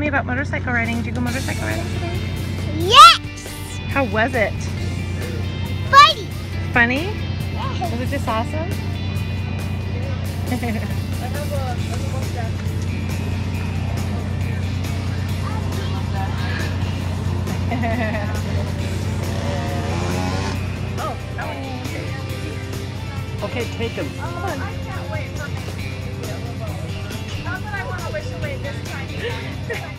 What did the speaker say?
about motorcycle riding. Did you go motorcycle riding today? Yes! How was it? Funny! Funny? Yes. Was it just awesome? Okay, take him. Come on. I can't wait for me to be a little. Not that I want to wish away this time.